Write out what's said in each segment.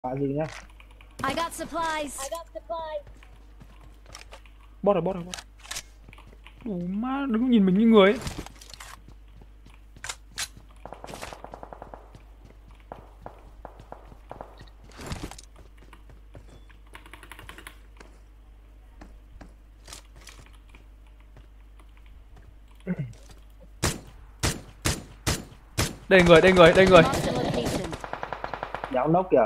Bạn gì nhá. I got supplies. Bot rồi, bot rồi, bot. Ủa má, đứng nhìn mình như người ấy. Đây người, đây người, đây người. Marked a location. Đéo nốc kìa.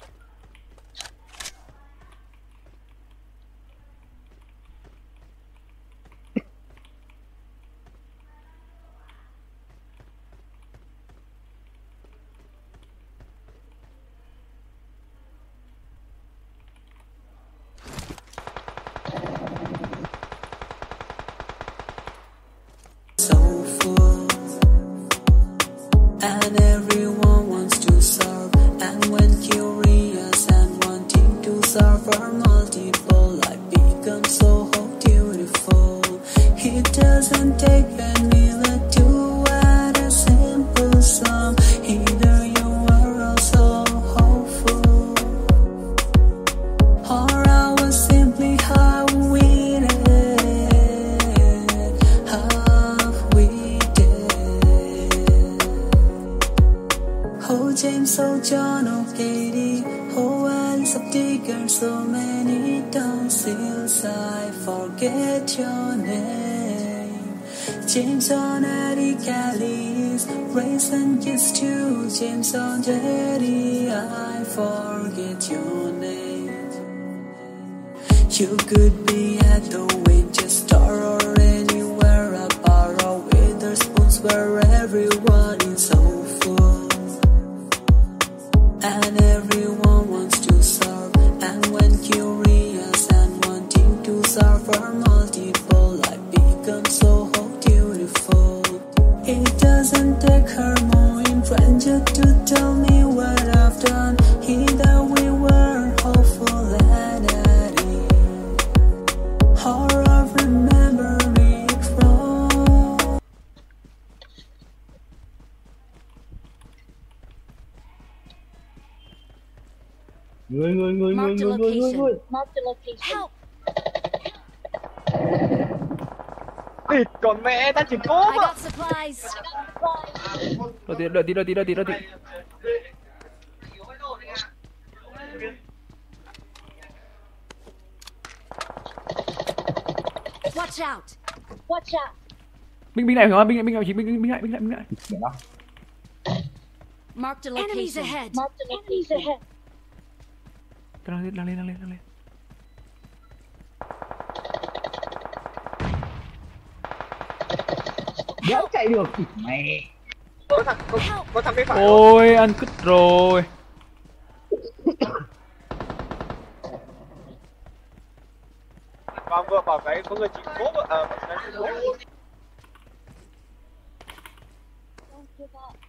So full, and everyone wants to serve. And when curious and wanting to serve are multiple, life becomes so beautiful. It doesn't take a minute to add a simple sum. Either you are also hopeful, or I was simply half-witted. Oh, James, oh, John, oh, Katie, oh, Alice of Digger, so many tonsils, I forget your name. James on Eddie Callis, Race and Kiss too. James on Jerry, I forget your name. You could be at the Winchester or anywhere, a bar or Witherspoons, where everyone is so full. And everyone wants to serve. And when curious and wanting to serve are multiple, life becomes so beautiful. It doesn't take her more in stranger to tell me what I've done. Either we were hopeful and at it, or I remember it wrong. Người. Marked a location. Help! Địt con mẹ, ta chỉ cố I mà. got supplies. Đợi tí. Watch out. Binh này hả? Binh lại. Để đó. Marked a location. Enemies ahead. Đang lên. Đéo chạy được. Mẹ. Có thằng bên phải. Ôi, ăn cứt rồi. Và vừa bảo cái có người chỉ cố mà.